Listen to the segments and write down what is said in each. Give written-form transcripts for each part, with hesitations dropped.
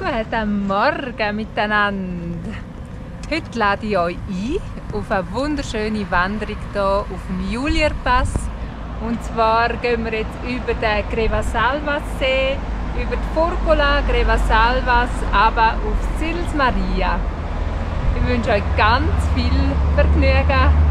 Guten Morgen miteinander. Heute lade ich euch ein auf eine wunderschöne Wanderung hier auf dem Julierpass. Und zwar gehen wir jetzt über den Grevasalvassee, über die Furgola, Grevasalvas, aber auf Sils Maria. Ich wünsche euch ganz viel Vergnügen.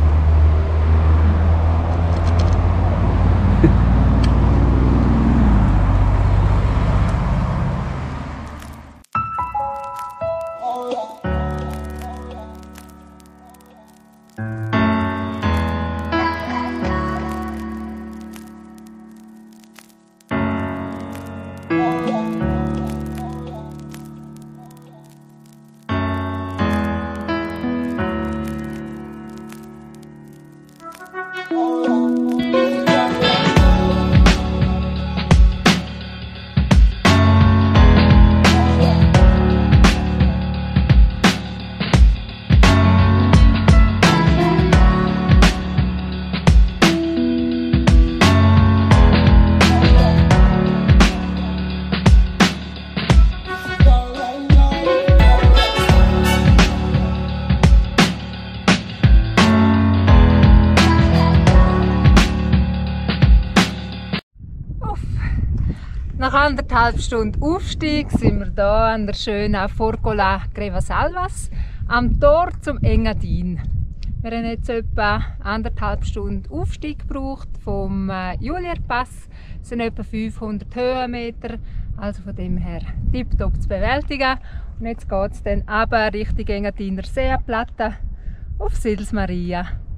Nach 1,5 Stunden Aufstieg sind wir hier an der schönen Furgola Grevasalvas am Tor zum Engadin. Wir haben jetzt etwa 1,5 Stunden Aufstieg gebraucht vom Julierpass. Es sind etwa 500 Höhenmeter, also von dem her tiptop zu bewältigen. Und jetzt geht es dann runter Richtung Engadiner Seenplatte auf Sils Maria.